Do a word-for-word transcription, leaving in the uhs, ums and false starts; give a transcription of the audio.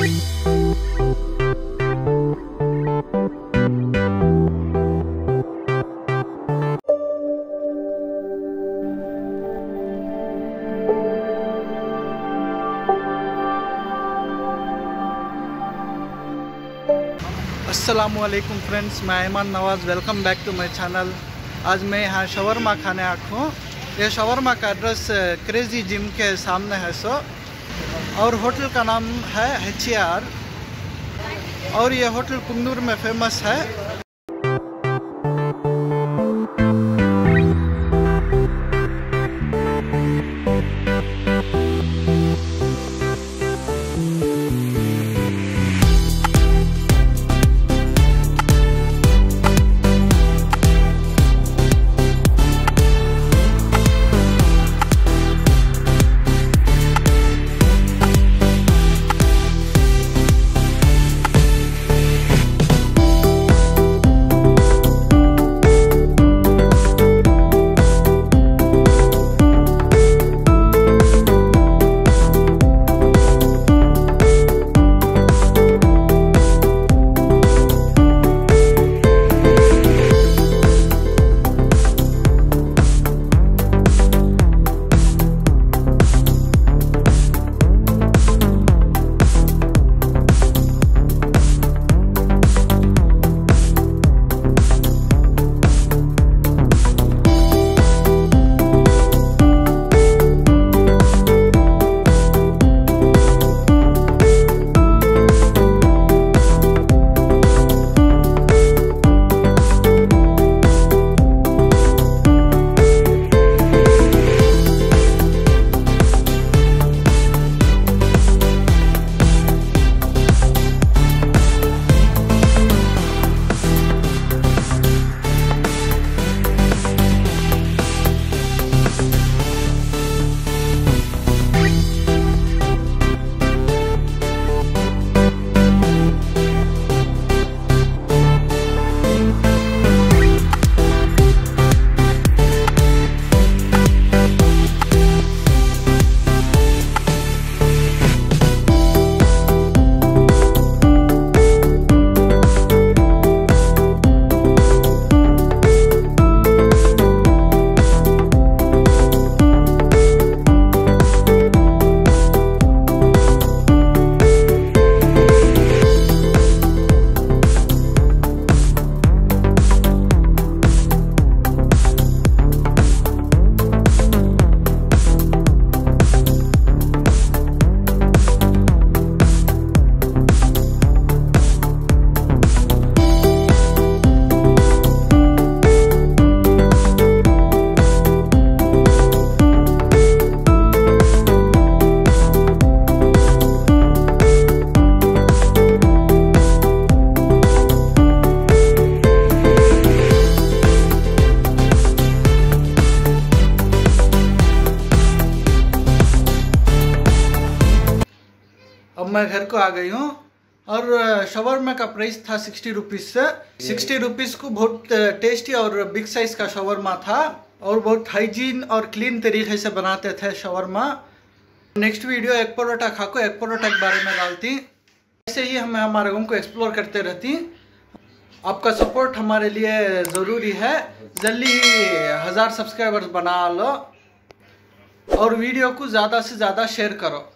अस्सलामुअलैकुम फ्रेंड्स, मैं Aiman Nawaz. Welcome back to my channel. आज मैं यहाँ शवरमा खाने आया हूँ। यह शवरमा का एड्रेस क्रेजी जिम के सामने है सो, और होटल का नाम है एच ए आर, और ये होटल कुन्नूर में फेमस है। अब मैं घर को आ गई हूँ, और शवरमा का प्राइस था सिक्सटी रुपीज़ से। सिक्सटी रुपीज़ को बहुत टेस्टी और बिग साइज़ का शवरमा था, और बहुत हाइजीन और क्लीन तरीके से बनाते थे shawarma. Next video egg paratha खाको एग परोठा के बारे में डालती। ऐसे ही हम हमारे रूम को एक्सप्लोर करते रहती। आपका सपोर्ट हमारे लिए ज़रूरी है। जल्दी ही हज़ार सब्सक्राइबर्स बना लो, और वीडियो को ज़्यादा से ज़्यादा शेयर करो।